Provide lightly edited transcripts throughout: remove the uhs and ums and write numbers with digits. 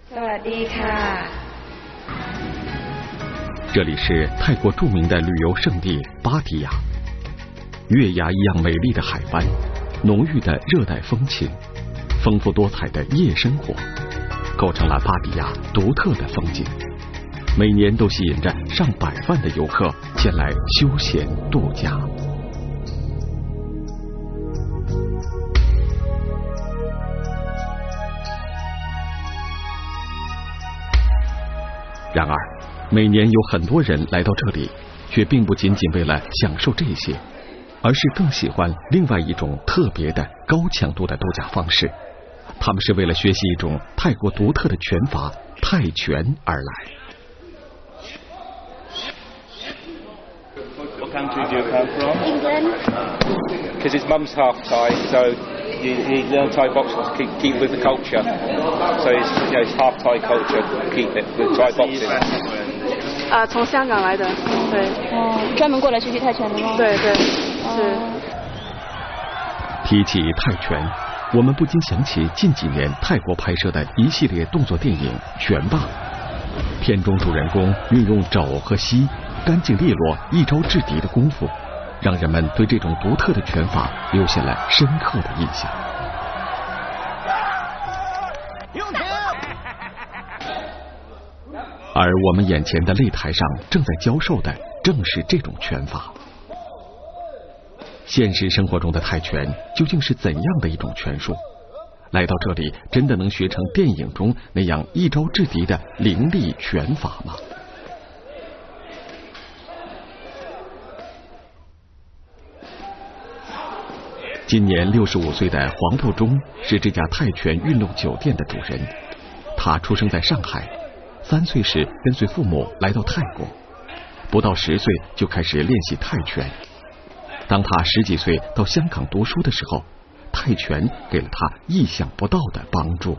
สวัสดีค่ะ这里是泰国著名的旅游胜地芭提雅，月牙一样美丽的海湾，浓郁的热带风情，丰富多彩的夜生活，构成了芭提雅独特的风景。每年都吸引着上百万的游客前来休闲度假。然而，每年有很多人来到这里，却并不仅仅为了享受这些，而是更喜欢另外一种特别的高强度的度假方式。他们是为了学习一种泰国独特的拳法泰拳而来。 What country do you come from? England. Because his mum's half Thai, so he learned Thai boxing to keep with the culture. So it's half Thai culture, keep it with Thai boxing. 从香港来的，对。 专门过来学习泰拳的吗？ 对对，是。 提起泰拳，我们不禁想起近几年泰国拍摄的一系列动作电影《拳霸》，片中主人公运用肘和膝干净利落、一招制敌的功夫，让人们对这种独特的拳法留下了深刻的印象。而我们眼前的擂台上正在教授的正是这种拳法。现实生活中的泰拳究竟是怎样的一种拳术？来到这里，真的能学成电影中那样一招制敌的凌厉拳法吗？今年65岁的黄步中是这家泰拳运动酒店的主人。他出生在上海，3岁时跟随父母来到泰国，不到10岁就开始练习泰拳。当他10几岁到香港读书的时候，泰拳给了他意想不到的帮助。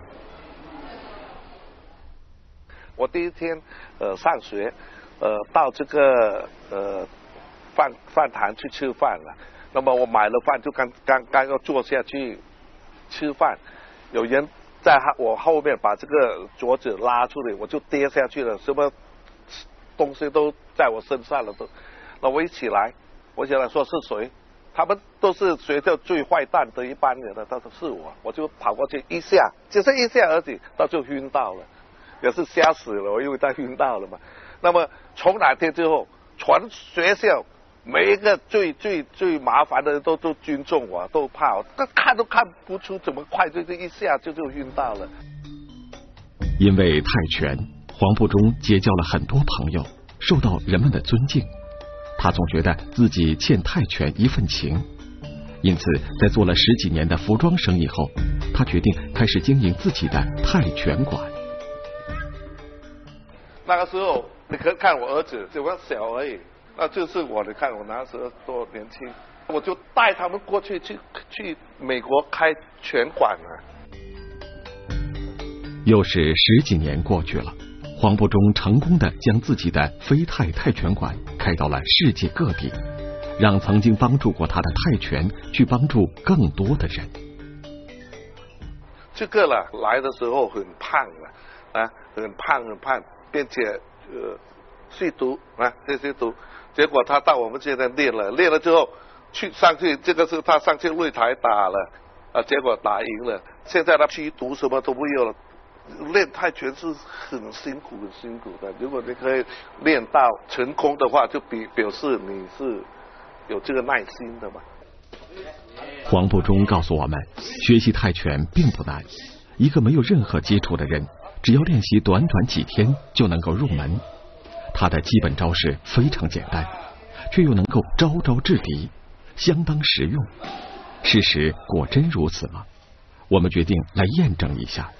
我第一天上学，到这个饭堂去吃饭了。那么我买了饭就刚要坐下去吃饭，有人在我后面把这个桌子拉出来，我就跌下去了，什么东西都在我身上了都。那我一起来，我想说是谁？他们都是学校最坏蛋的一班人了，他说是我就跑过去一下，只是一下而已，他就晕到了，也是吓死了，因为他晕到了嘛。那么从那天之后，全学校每一个最麻烦的人都尊重我，都怕我，看都看不出怎么快，就一下就晕到了。 因为泰拳，黄步中结交了很多朋友，受到人们的尊敬。他总觉得自己欠泰拳一份情，因此在做了10几年的服装生意后，他决定开始经营自己的泰拳馆。 那个时候你可以看我儿子只么小而已，那就是我，你看我那时候多年轻，我就带他们过去美国开拳馆了。 又是10几年过去了，黄步中成功的将自己的非泰泰拳馆开到了世界各地，让曾经帮助过他的泰拳去帮助更多的人。 这个了来的时候很胖了很胖，并且吸毒这些毒，结果他到我们这边练了之后上去，这个是他上去擂台打了结果打赢了，现在他吸毒什么都没有了。练泰拳是很辛苦的，如果你可以练到成功的话，就表示你是有这个耐心的嘛。 黄步中告诉我们，学习泰拳并不难，一个没有任何基础的人，只要练习短几天就能够入门。他的基本招式非常简单，却又能够招招制敌，相当实用。事实果真如此吗？我们决定来验证一下。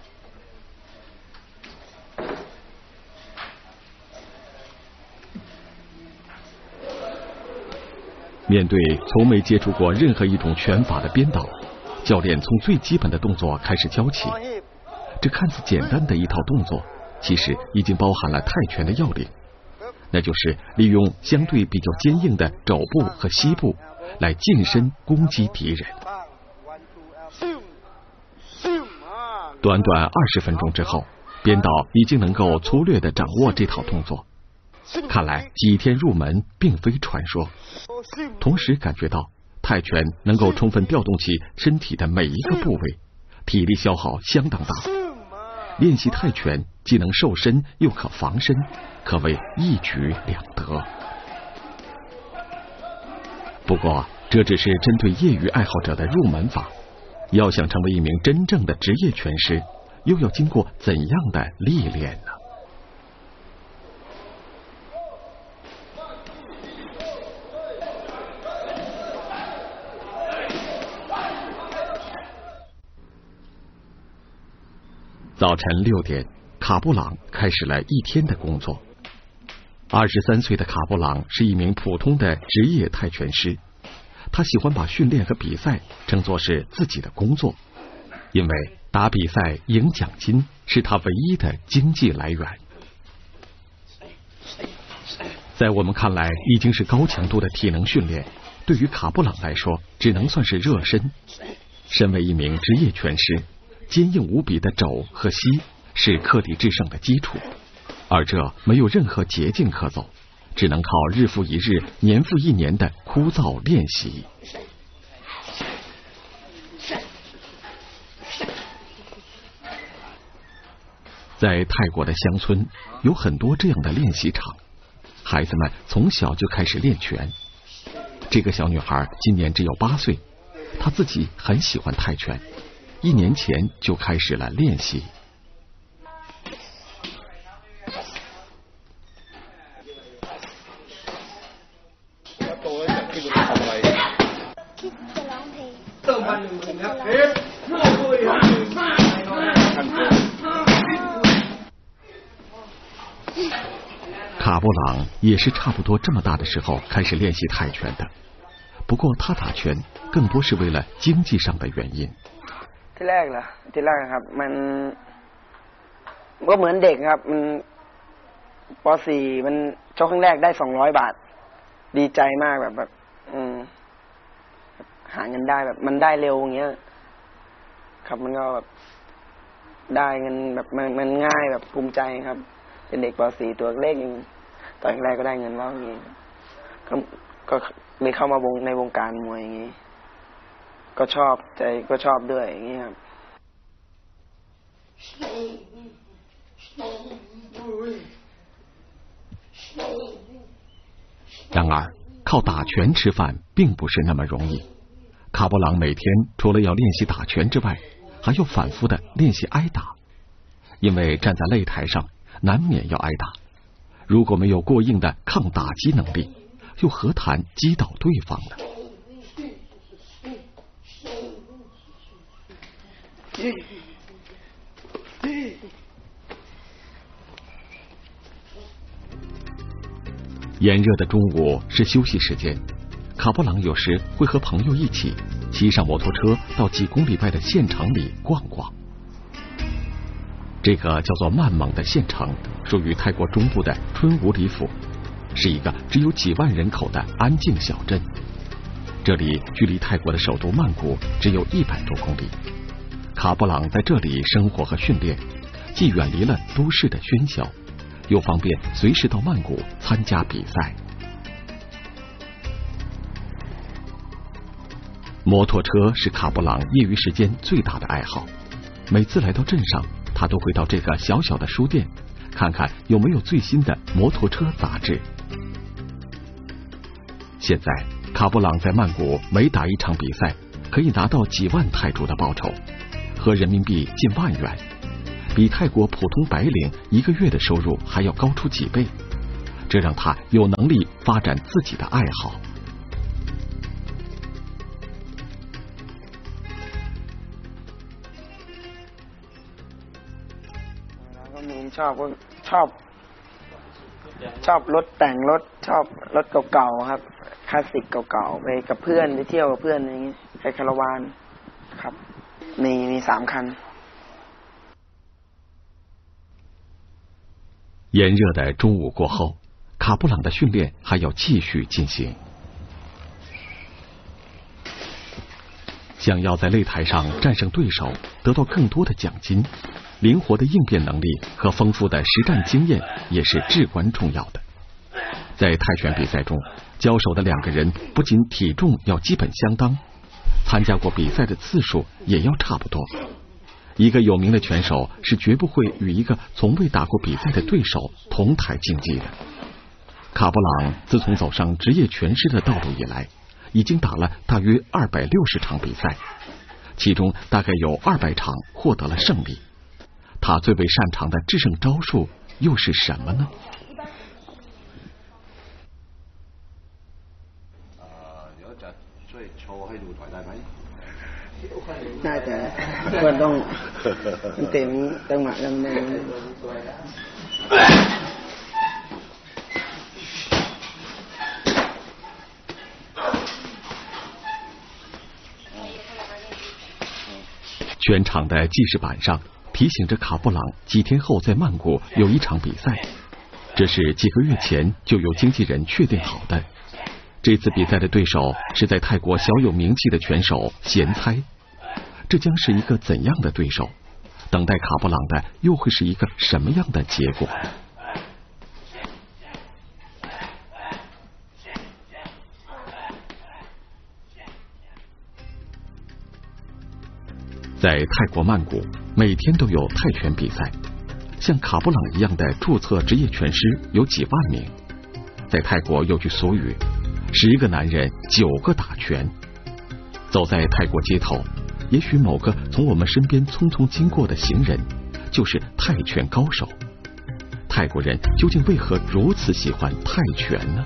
面对从没接触过任何一种拳法的编导，教练从最基本的动作开始教起。这看似简单的一套动作，其实已经包含了泰拳的要领，那就是利用相对比较坚硬的肘部和膝部来近身攻击敌人。短20分钟之后， 编导已经能够粗略地掌握这套动作，看来几天入门并非传说。同时感觉到泰拳能够充分调动起身体的每一个部位，体力消耗相当大。练习泰拳既能瘦身又可防身，可谓一举两得。不过这只是针对业余爱好者的入门法，要想成为一名真正的职业拳师，又要经过怎样的历练呢？早晨6点，卡布朗开始了一天的工作。23岁的卡布朗是一名普通的职业泰拳师，他喜欢把训练和比赛称作是自己的工作，因为打比赛赢奖金是他唯一的经济来源。在我们看来已经是高强度的体能训练，对于卡布朗来说只能算是热身。身为一名职业拳师，坚硬无比的肘和膝是克敌制胜的基础，而这没有任何捷径可走，只能靠日复一日、年复一年的枯燥练习。在泰国的乡村，有很多这样的练习场，孩子们从小就开始练拳。这个小女孩今年只有8岁，她自己很喜欢泰拳，1年前就开始了练习。卡布朗也是差不多这么大的时候开始练习泰拳的，不过他打拳更多是为了经济上的原因。 ที่แรกครับมันก็เหมือนเด็กครับมันป.4 มันชกครั้งแรกได้200 บาทดีใจมากแบบหาเงินได้แบบมันได้เร็วอย่างเงี้ยครับมันก็แบบได้เงินแบบมันง่ายแบบภูมิใจครับเป็นเด็กป.4 ตัวเล็กเองตอนแรกก็ได้เงินแล้วอย่างงี้ก็เลยเข้ามาในวงการมวยอย่างงี้ก็ชอบใจก็ชอบด้วยอย่างนี้ครับ然而靠打拳吃饭并不是那么容易。卡布朗每天除了要练习打拳之外，还要反复的练习挨打，因为站在擂台上难免要挨打，如果没有过硬的抗打击能力，又何谈击倒对方呢？炎热的中午是休息时间，卡布朗有时会和朋友一起骑上摩托车到几公里外的县城里逛逛。这个叫做曼蒙的县城属于泰国中部的春武里府，是一个只有几万人口的安静小镇。这里距离泰国的首都曼谷只有100多公里。卡布朗在这里生活和训练，既远离了都市的喧嚣，又方便随时到曼谷参加比赛。摩托车是卡布朗业余时间最大的爱好，每次来到镇上，他都会到这个小小的书店看看有没有最新的摩托车杂志。现在卡布朗在曼谷每打一场比赛可以拿到几万泰铢的报酬，合人民币近万元，比泰国普通白领1个月的收入还要高出几倍，这让他有能力发展自己的爱好。 ชอบรถแต่งรถชอบรถเก่าๆครับคลาสสิกเก่าๆไปกับเพื่อนไปเที่ยวกับเพื่อนอย่างงี้ไปคาราวานครับมี3คัน。 炎热的中午过后，卡布朗的训练还要继续进行。想要在擂台上战胜对手，得到更多的奖金， 灵活的应变能力和丰富的实战经验也是至关重要的。在泰拳比赛中，交手的两个人不仅体重要基本相当，参加过比赛的次数也要差不多。一个有名的拳手是绝不会与一个从未打过比赛的对手同台竞技的。卡布朗自从走上职业拳师的道路以来，已经打了大约260场比赛，其中大概有200场获得了胜利。他最为擅长的制胜招数又是什么呢？ 有一隻最坐喺度台大咪。 น่าจะก็ต้องเต็มจังหวะกันเลย。 全场的记事板上提醒着卡布朗几天后在曼谷有一场比赛，这是几个月前就由经纪人确定好的。这次比赛的对手是在泰国小有名气的拳手贤猜，这将是一个怎样的对手？等待卡布朗的又会是一个什么样的结果？在泰国曼谷，每天都有泰拳比赛，像卡布朗一样的注册职业拳师有几万名。在泰国有句俗语，10个男人9个打拳。走在泰国街头，也许某个从我们身边匆匆经过的行人就是泰拳高手。泰国人究竟为何如此喜欢泰拳呢？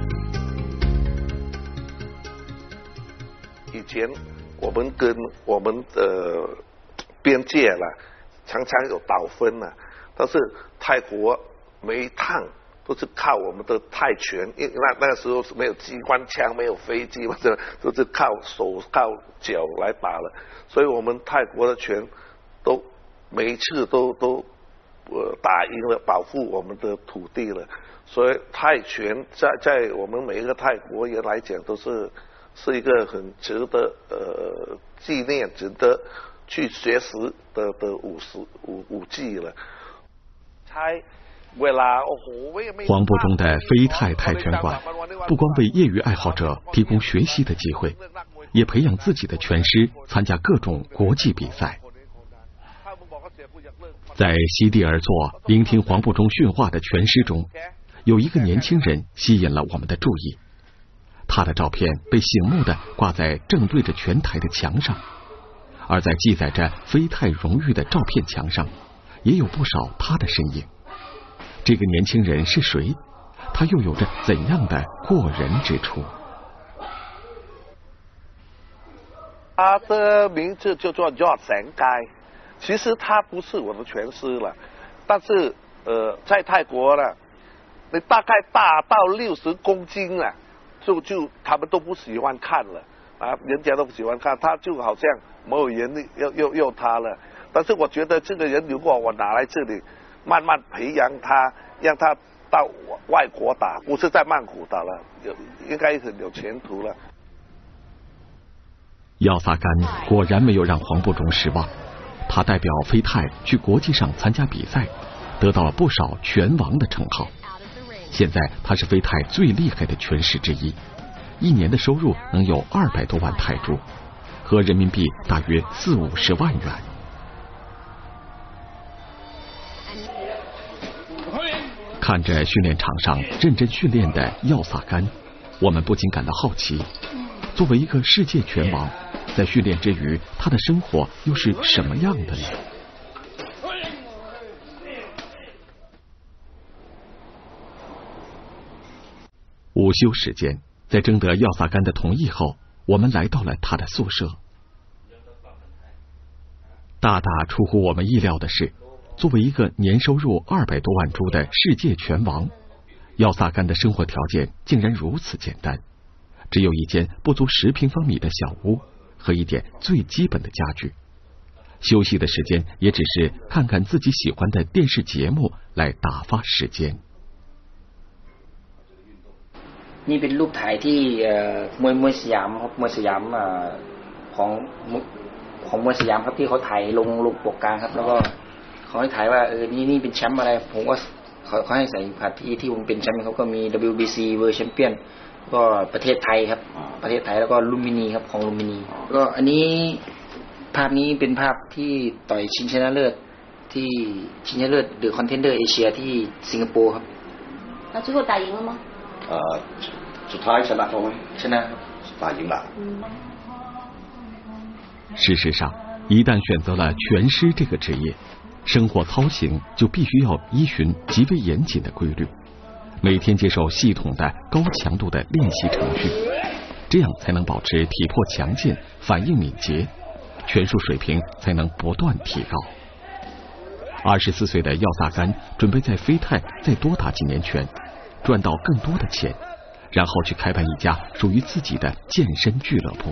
以前我们跟我们的边界了，常常有倒分了，但是泰国每一趟都是靠我们的泰拳，因为那个时候是没有机关枪，没有飞机，或者都是靠手靠脚来打了，所以我们泰国的拳都每一次都打赢了，保护我们的土地了。所以泰拳在我们每一个泰国人来讲都是一个很值得纪念、值得去学习的武技了。 黄埔中的飞泰泰拳馆不光为业余爱好者提供学习的机会，也培养自己的拳师参加各种国际比赛。在席地而坐聆听黄埔中训话的拳师中，有一个年轻人吸引了我们的注意。他的照片被醒目地挂在正对着拳台的墙上，而在记载着飞泰荣誉的照片墙上，也有不少他的身影。这个年轻人是谁？他又有着怎样的过人之处？ 他的名字叫做yod Sang Gai，其实他不是我的拳师了，但是在泰国呢，你大概大到60公斤了，就他们都不喜欢看了啊，人家都不喜欢看，他就好像没有人要他了。但是我觉得这个人如果我拿来这里，慢慢培养他，让他到外国打，不是在曼谷打了，应该很有前途了。 耀萨干果然没有让黄埔中失望，他代表飞泰去国际上参加比赛，得到了不少拳王的称号。现在他是飞泰最厉害的拳师之一，一年的收入能有200多万泰铢，合人民币大约40-50万元。看着训练场上认真训练的耀萨干，我们不禁感到好奇，作为一个世界拳王，在训练之余，他的生活又是什么样的呢？午休时间，在征得耀萨干的同意后，我们来到了他的宿舍。大大出乎我们意料的是，作为一个年收入200多万铢的世界拳王，耀萨干的生活条件竟然如此简单，只有一间不足10平方米的小屋和一点最基本的家具。休息的时间也只是看看自己喜欢的电视节目来打发时间。 นี่เป็นรูปถ่ายที่มวยสยามครับมวยสยามของมวยสยามครับที่เขาถ่ายลงปกกลางครับแล้วก็เขเขาให้ถ่ายว่านี่เป็นแชมป์อะไรผมก็เขาให้ใส่ผัดที่ผมเป็นแชมป์เขาก็มี WBC World Champion ก็ประเทศไทยครับประเทศไทยแล้วก็ลุมพินีครับของลุมพินีก็อันนี้ภาพนี้เป็นภาพที่ต่อยชิงชนะเลิศที่ชิงชนะเลิศเดอะคอนเทนเดอร์เอเชียที่สิงคโปร์ครับแล้ว最后打赢了吗？ สุดท้ายชนะเขาไหมชนะครับ打赢了。 事实上，一旦选择了拳师这个职业，生活操行就必须要依循极为严谨的规律，每天接受系统的高强度的练习程序，这样才能保持体魄强健、反应敏捷，拳术水平才能不断提高。24岁的要萨甘准备在菲泰再多打几年拳，赚到更多的钱，然后去开办一家属于自己的健身俱乐部。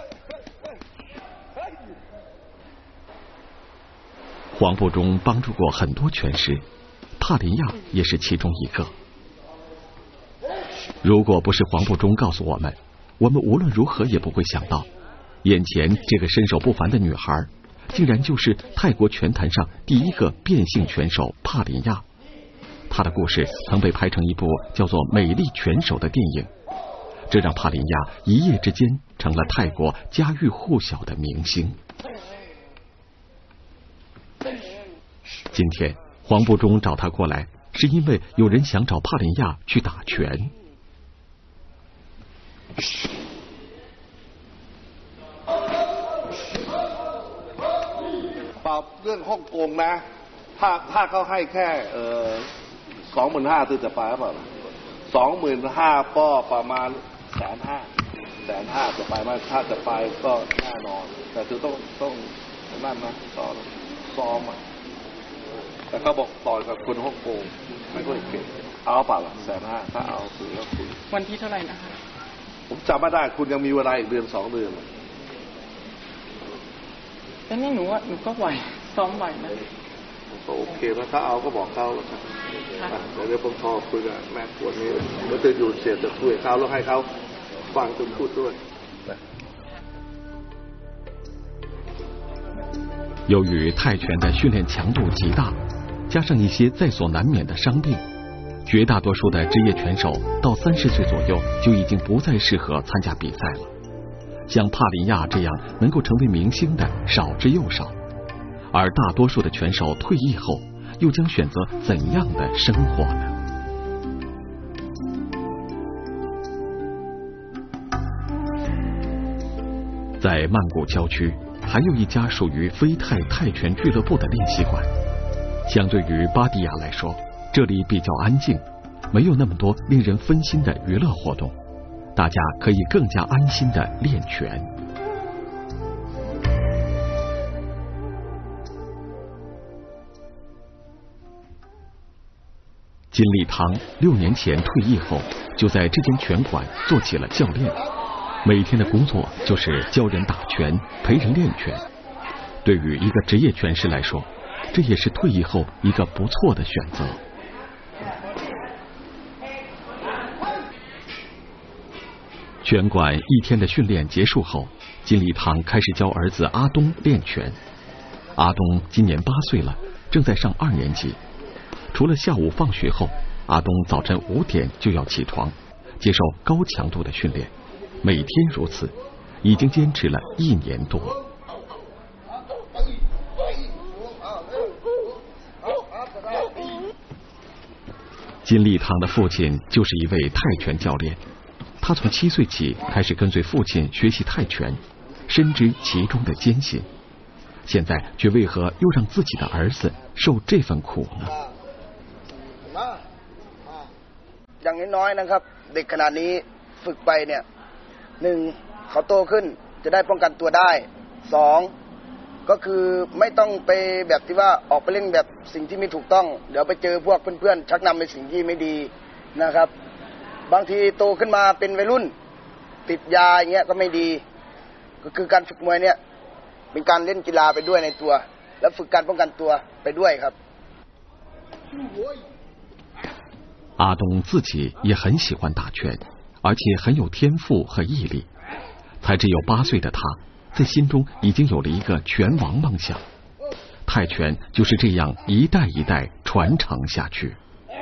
黄步中帮助过很多拳师，帕林亚也是其中一个。如果不是黄步中告诉我们无论如何也不会想到，眼前这个身手不凡的女孩，竟然就是泰国拳坛上第一个变性拳手帕林亚。她的故事曾被拍成一部叫做《美丽拳手》的电影，这让帕林亚一夜之间成了泰国家喻户晓的明星。今天黄步中找他过来，是因为有人想找帕林亚去打拳。 เรื่องฮ่องกงนะถ้าเขาให้แค่25,000จะไปหรือเปล่า25,000ก็ประมาณ150,000จะไปไหมถ้าจะไปก็แน่นอนแต่คือต้องนั่นนะซ้อมแต่เขาบอกต่อยกับคนฮ่องกงไม่ค่อยเก่งเอาเปล่าล่ะ150,000ถ้าเอาคุยก็คุยวันที่เท่าไหร่นะคะผมจำไม่ได้คุณยังมีเวลาอีกเดือน2 เดือนแต่นี่หนูก็ไหวซ้อมไหวนะโอเคแล้วถ้าเอาก็บอกเขาแล้วกันเดี๋ยวผมโทรคุยกับแม่คนนี้แล้วจะอยู่เสียจะคุยกับเขาแล้วให้เขาฟังคุณพูดด้วย由于泰拳的训练强度极大，加上一些在所难免的伤病，绝大多数的职业拳手到30岁左右就已经不再适合参加比赛了。像帕林亚这样能够成为明星的少之又少，而大多数的拳手退役后又将选择怎样的生活呢？在曼谷郊区还有一家属于菲泰泰拳俱乐部的练习馆，相对于巴迪亚来说，这里比较安静，没有那么多令人分心的娱乐活动，大家可以更加安心的练拳。金礼堂6年前退役后，就在这间拳馆做起了教练，每天的工作就是教人打拳，陪人练拳。对于一个职业拳师来说，这也是退役后一个不错的选择。拳馆1天的训练结束后，金礼堂开始教儿子阿东练拳。阿东今年8岁了，正在上2年级。除了下午放学后，阿东早晨5点就要起床，接受高强度的训练，每天如此，已经坚持了1年多。金礼堂的父亲就是一位泰拳教练，他从7岁起开始跟随父亲学习泰拳，深知其中的艰辛，现在却为何又让自己的儿子受这份苦呢？ อย่างน้อยๆนะครับเด็กขนาดนี้ฝึกไปเนี่ย1เขาโตขึ้นจะได้ป้องกันตัวได้2ก็คือไม่ต้องไปแบบที่ว่าออกไปเล่นแบบสิ่งที่ไม่ถูกต้องเดี๋ยวไปเจอพวกเพื่อนๆชักนำไปสิ่งที่ไม่ดีนะครับบางทีโตขึ้นมาเป็นวัยรุ่นติดยาอย่างเงี้ยก็ไม่ดีก็คือการฝึกมวยเนี่ยเป็นการเล่นกีฬาไปด้วยในตัวแล้วฝึกการป้องกันตัวไปด้วยครับ阿东自己也很喜欢打拳，而且很有天赋和毅力。才只有8岁的他，在心中已经有了一个拳王梦想。 泰拳就是这样一代一代传承下去。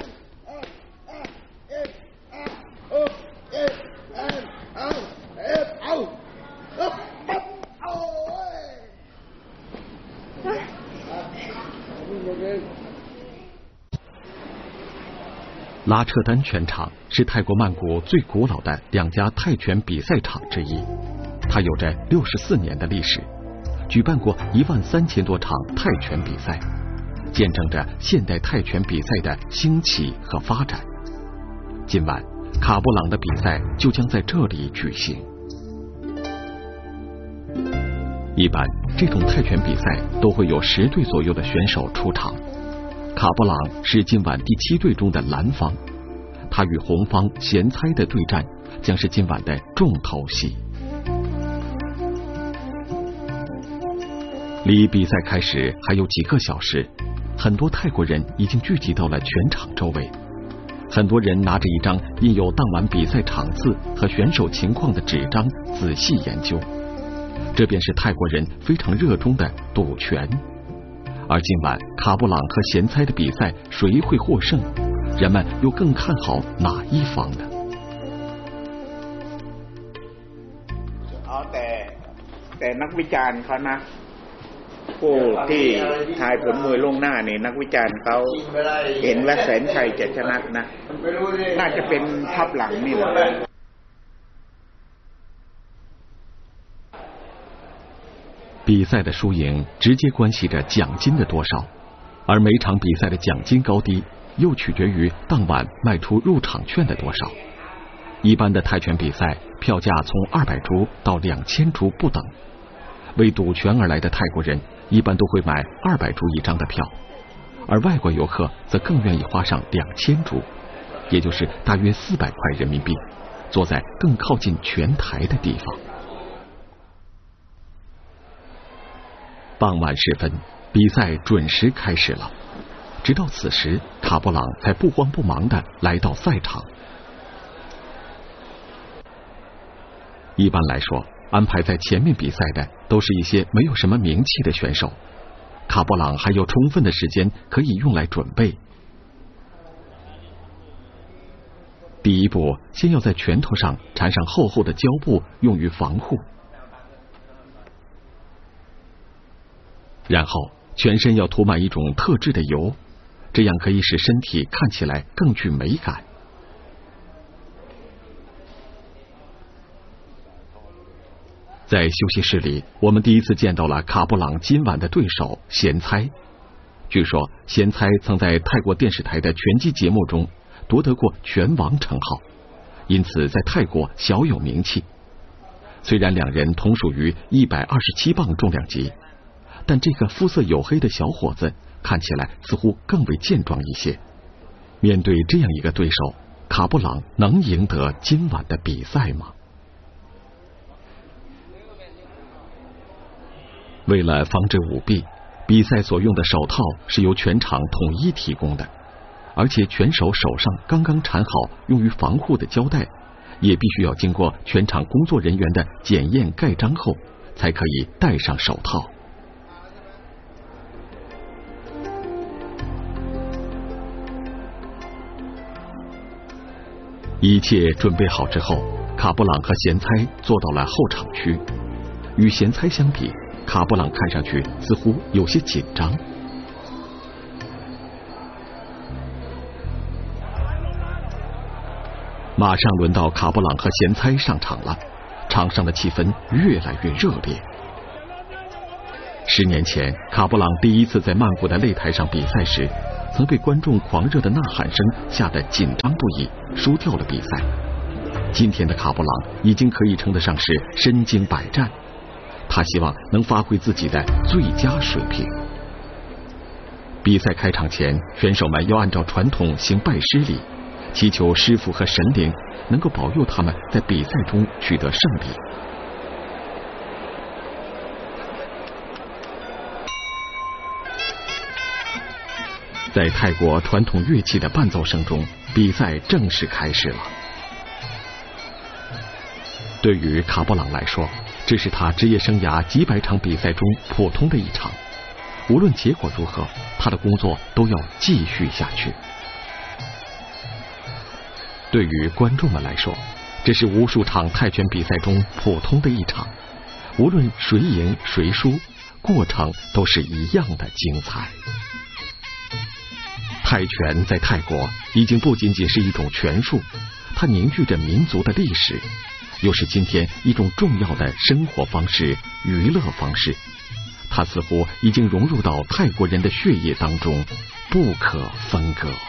拉彻丹拳场是泰国曼谷最古老的2家泰拳比赛场之一，它有着64年的历史，举办过13000多场泰拳比赛，见证着现代泰拳比赛的兴起和发展。今晚，卡布朗的比赛就将在这里举行。一般这种泰拳比赛都会有10队左右的选手出场。卡布朗是今晚第7队中的蓝方，他与红方贤猜的对战将是今晚的重头戏。离比赛开始还有几个小时，很多泰国人已经聚集到了拳场周围，很多人拿着一张印有当晚比赛场次和选手情况的纸张仔细研究，这便是泰国人非常热衷的赌拳。而今晚卡布朗和贤猜的比赛谁会获胜，人们又更看好哪一方呢？ แต่นักวิจารณ์เขานะผู้ที่ทายผลมวยล่วงหน้านี่นักวิจารณ์เขาเห็นว่าแสนชัยจะชนะนะน่าจะเป็นทัพหลังนี่แหละ比赛的输赢直接关系着奖金的多少，而每场比赛的奖金高低又取决于当晚卖出入场券的多少。一般的泰拳比赛票价从200铢到2000铢不等，为赌拳而来的泰国人一般都会买200铢一张的票，而外国游客则更愿意花上2000铢，也就是大约400块人民币，坐在更靠近拳台的地方。傍晚时分，比赛准时开始了。直到此时，卡布朗才不慌不忙地来到赛场。一般来说，安排在前面比赛的都是一些没有什么名气的选手，卡布朗还有充分的时间可以用来准备。第一步，先要在拳头上缠上厚厚的胶布，用于防护。然后全身要涂满一种特制的油，这样可以使身体看起来更具美感。在休息室里，我们第一次见到了卡布朗今晚的对手贤猜。据说贤猜曾在泰国电视台的拳击节目中夺得过拳王称号，因此在泰国小有名气。虽然两人同属于127磅重量级，但这个肤色黝黑的小伙子看起来似乎更为健壮一些。面对这样一个对手，卡布朗能赢得今晚的比赛吗？为了防止舞弊，比赛所用的手套是由全场统一提供的，而且拳手手上刚刚缠好用于防护的胶带，也必须要经过全场工作人员的检验盖章后，才可以戴上手套。一切准备好之后，卡布朗和贤猜坐到了后场区。与贤猜相比，卡布朗看上去似乎有些紧张。马上轮到卡布朗和贤猜上场了，场上的气氛越来越热烈。10年前，卡布朗第一次在曼谷的擂台上比赛时，曾被观众狂热的呐喊声吓得紧张不已，输掉了比赛。今天的卡布朗已经可以称得上是身经百战，他希望能发挥自己的最佳水平。比赛开场前，选手们要按照传统行拜师礼，祈求师傅和神灵能够保佑他们在比赛中取得胜利。在泰国传统乐器的伴奏声中，比赛正式开始了。对于卡布朗来说，这是他职业生涯几百场比赛中普通的一场， 无论结果如何，他的工作都要继续下去。对于观众们来说，这是无数场泰拳比赛中普通的一场，无论谁赢谁输，过程都是一样的精彩。泰拳在泰国已经不仅仅是一种拳术，它凝聚着民族的历史，又是今天一种重要的生活方式、娱乐方式。它似乎已经融入到泰国人的血液当中，不可分割。